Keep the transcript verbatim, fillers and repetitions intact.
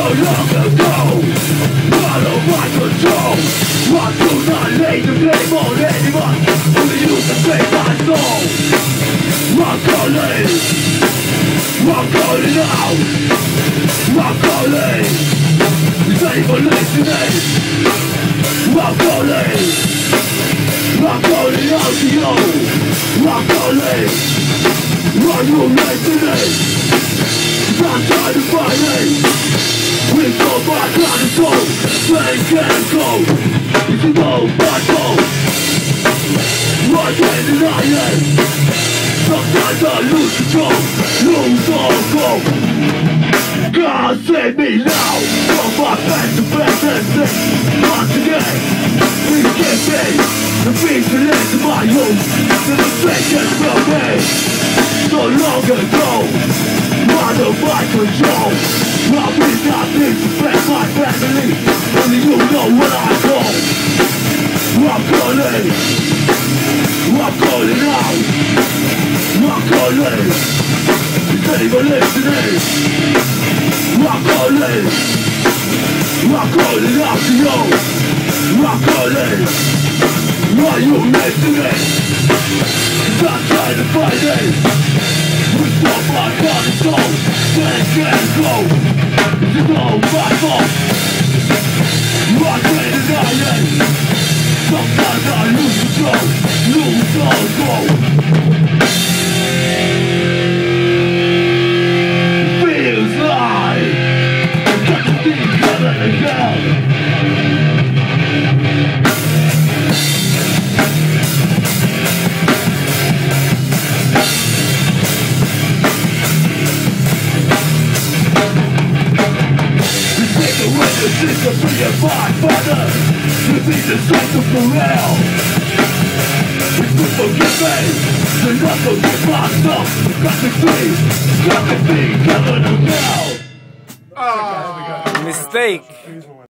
long ago, out of my control. I do not lay the blame on anyone who used to break my soul. I'm calling, I'm calling out, I'm calling. Is anyone listening? I'm calling, I'm calling out to you. I'm calling, are you listening? I'm trying to find it. We go back on the soul, playing can't go. It's a no my fault. I can't deny it. Sometimes I lose control, lose all hope. God save me now from my back to back and sing. Once again, please give me the peace to live to my youth. The mistakes from me so long ago. Out of my control, I will not disrespect my family. Only you know what I know. I'm calling, I'm calling out, I'm calling. Is anyone listening? I'm calling, I'm calling out to you. I'm calling, are you listening? I'm trying to find it. We stop my heart and soul, when it can't go. It's all my fault. I can't deny it. Sometimes I lose control, lose all control. It feels like I've got to be heaven again. This to be a my father, to be the source of morale. If you forgive me, then I forgive myself. Got to be, got to be heaven or hell. Oh, mistake.